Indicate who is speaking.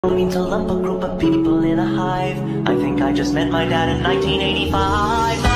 Speaker 1: don't mean to lump a group of people in a hive. I think I just met my dad in 1985.